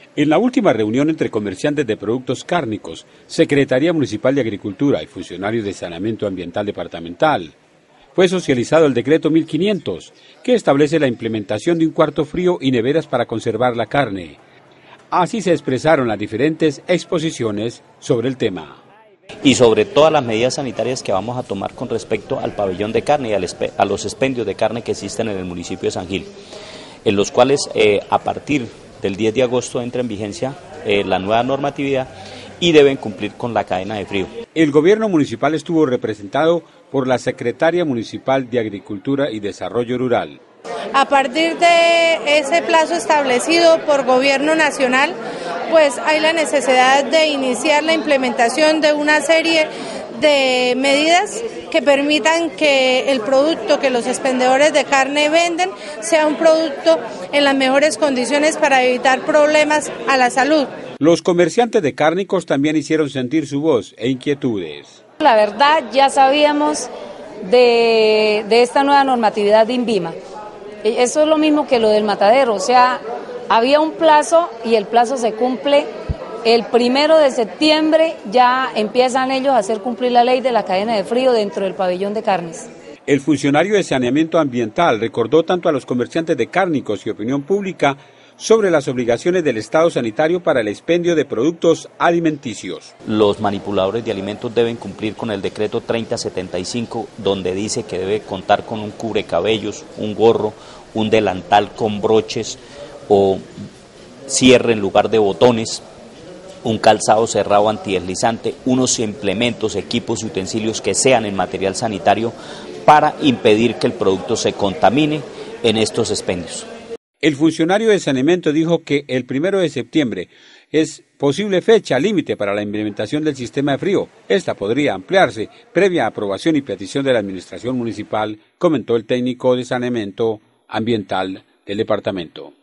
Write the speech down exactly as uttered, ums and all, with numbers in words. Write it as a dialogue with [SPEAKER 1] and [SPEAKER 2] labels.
[SPEAKER 1] En la última reunión entre comerciantes de productos cárnicos, Secretaría Municipal de Agricultura y funcionarios de Saneamiento Ambiental Departamental, fue socializado el decreto mil quinientos, que establece la implementación de un cuarto frío y neveras para conservar la carne. Así se expresaron las diferentes exposiciones sobre el tema.
[SPEAKER 2] Y sobre todas las medidas sanitarias que vamos a tomar con respecto al pabellón de carne y al a los expendios de carne que existen en el municipio de San Gil, en los cuales eh, a partir del diez de agosto entra en vigencia eh, la nueva normatividad y deben cumplir con la cadena de frío.
[SPEAKER 1] El gobierno municipal estuvo representado por la Secretaria Municipal de Agricultura y Desarrollo Rural.
[SPEAKER 3] A partir de ese plazo establecido por Gobierno Nacional, pues hay la necesidad de iniciar la implementación de una serie de medidas que permitan que el producto que los expendedores de carne venden sea un producto en las mejores condiciones para evitar problemas a la salud.
[SPEAKER 1] Los comerciantes de cárnicos también hicieron sentir su voz e inquietudes.
[SPEAKER 4] La verdad, ya sabíamos de, de esta nueva normatividad de INVIMA. Eso es lo mismo que lo del matadero, o sea, había un plazo y el plazo se cumple. El primero de septiembre ya empiezan ellos a hacer cumplir la ley de la cadena de frío dentro del pabellón de carnes.
[SPEAKER 1] El funcionario de Saneamiento Ambiental recordó tanto a los comerciantes de cárnicos y opinión pública sobre las obligaciones del Estado sanitario para el expendio de productos alimenticios.
[SPEAKER 2] Los manipuladores de alimentos deben cumplir con el decreto treinta setenta y cinco, donde dice que debe contar con un cubrecabellos, un gorro, un delantal con broches o cierre en lugar de botones, un calzado cerrado antideslizante, unos implementos, equipos y utensilios que sean en material sanitario para impedir que el producto se contamine en estos expendios.
[SPEAKER 1] El funcionario de saneamiento dijo que el primero de septiembre es posible fecha límite para la implementación del sistema de frío. Esta podría ampliarse previa aprobación y petición de la administración municipal, comentó el técnico de saneamiento ambiental del departamento.